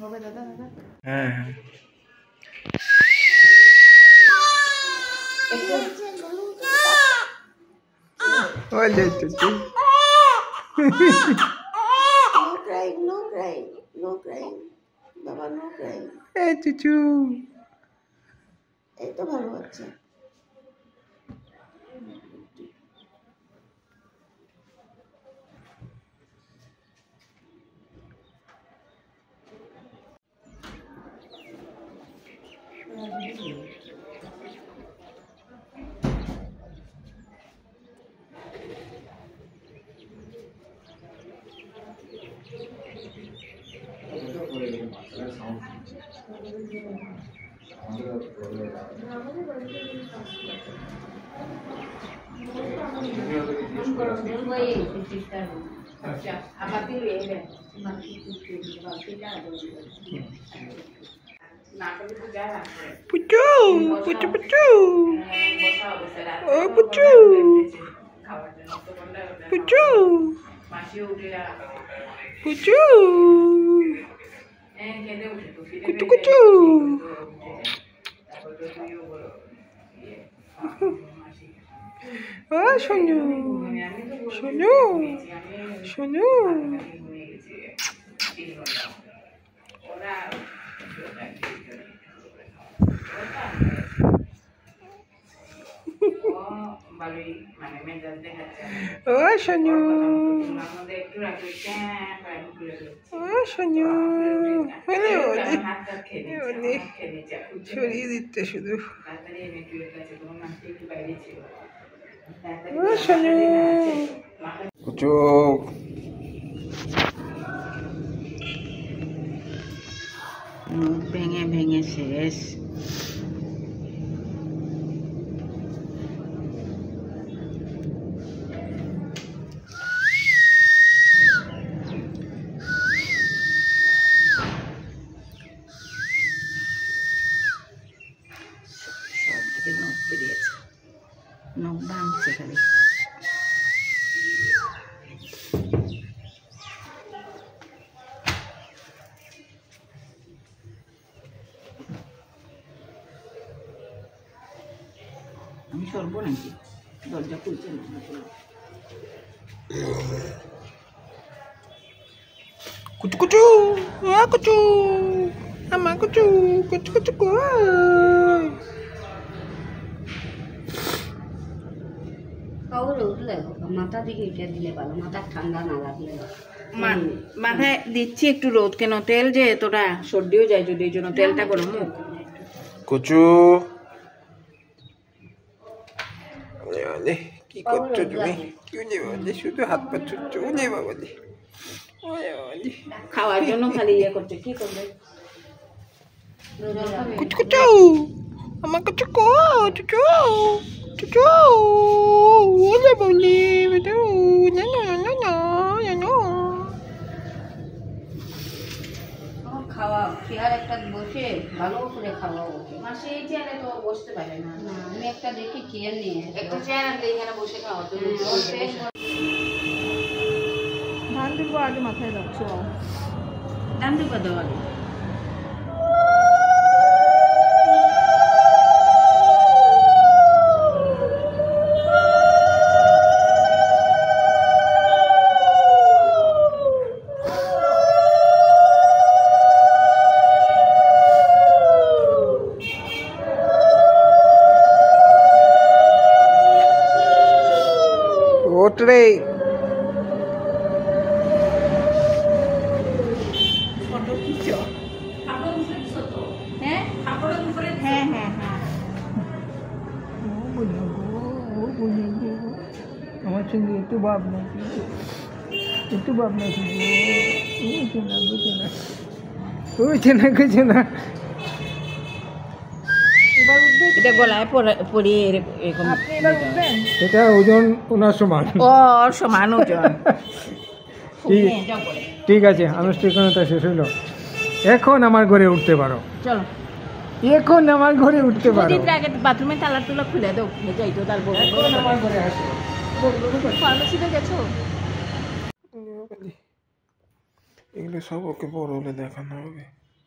হবে দাদা দাদা। হ্যাঁ হ্যাঁ ওলে চুচু No crying, no crying, no crying. বাবা no crying. এই চুচু এই তো ভালো বাচ্চা। পুচু পুচু পুচু ও পুচু পুচু পুচু কুচু কুচু ও সোনু সোনু সোনু ও সোনু ও সোনু হলে ওলে ছড়িয়ে দিতে শুধু ও সোনু চোখ মুখ ভেঙে ভেঙে শেষ। সবদিকে নখ বেরিয়েছে, নখ ভাঙছে খালি। আমি সরবো নাকি? দরজা খুলছে না। কুচু কুচু আ কুচু আমা কুচু কুচু কুচু কাউরে উঠলে মাথা দিকে এটা দিলে ভালো, মাথা ঠান্ডা না লাগলে। মাথায় দিচ্ছি একটু রোদ, কেন তেল যে এতটা সর্দিও যায় যদি, এই জন্য তেলটা গরম হোক। কুচু কি করছো তুমি? শুধু হাত পা ছুটছো বাবালি, খাওয়ার জন্য খালি ইয়ে করছে, কি করবে? কুচু কুচু আমার কুচু কো চুচু চুচু ওলে বলি বেটু না না না না না খাওয়া চেয়ার একটা বসে ভালো করে খাওয়া ওকে। মাসে এই চেয়ারে তো বসতে পারে না। আমি একটা দেখি চেয়ার নিয়ে একটা চেয়ার আনলে এখানে বসে খাওয়া তো ধান দিব আগে মাথায় রাখছো। দাম দিব দেওয়া ওটরে আমার সঙ্গে একটু ভাবনা একটু ভাবনা বুঝছে না কিছু না। এটা গলায় পরিয়ে এরকম। এটা ওজন ওনার সমান। ও সমান ওজন। ঠিক আছে, আনুষ্ঠানিকতা শেষ হলো। এখন আমার ঘরে উঠতে পারো। চলো এখন আমার ঘরে উঠতে পারো। আগে বাথরুমে তালা তুলা খুলে দাও, যাইতো তারপর আমার ঘরে আসো। ফার্মেসিতে গেছো? এগুলো সব ওকে বড় হলে দেখানো হবে।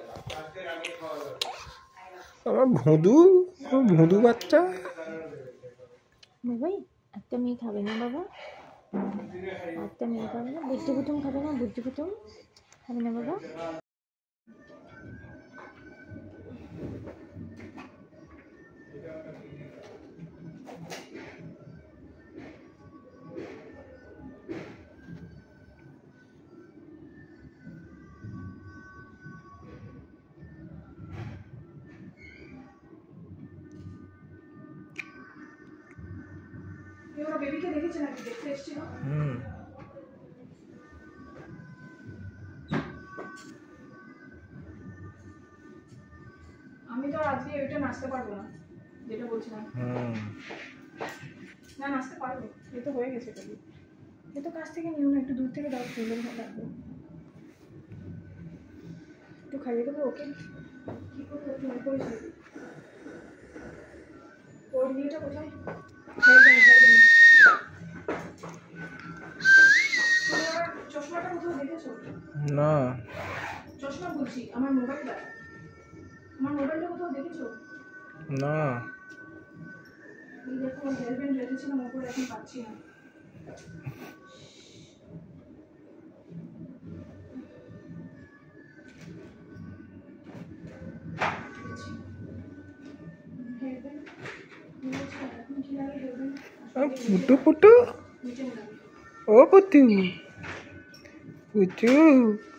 আমার ভুঁদু, ভুঁদু বাচ্চা। বাবাই একটা মেয়ে খাবে না বাবা, একটা মেয়ে খাবে না, বুদ্ধি কুটুম খাবে না, বুদ্ধি কুটুম খাবে না বাবা। বেবিকে দেখেছে নাকি, দেখতে এসেছিল? আমি তো আজকে ওইটা নাচতে পারবো না, যেটা বলছিলাম। না নাচতে পারবো, এ তো হয়ে গেছে। বেবি এ তো কাছ থেকে নিও না, একটু দূর থেকে দাও, সুন্দর লাগবে। একটু খাইয়ে দেবো ওকে। কি করবো মনে করেছি, ওর বিয়েটা কোথায়? চশমাটা কোথাও দেখেছো? না চশমা বলছি, আমার মোবাইলটা কোথাও দেখেছো? না। এই দেখো হেয়ার ব্যান্ড রেখেছিলাম ওপরে, এখন পাচ্ছি না। পুটু পুটু, ও পুটু পুটু।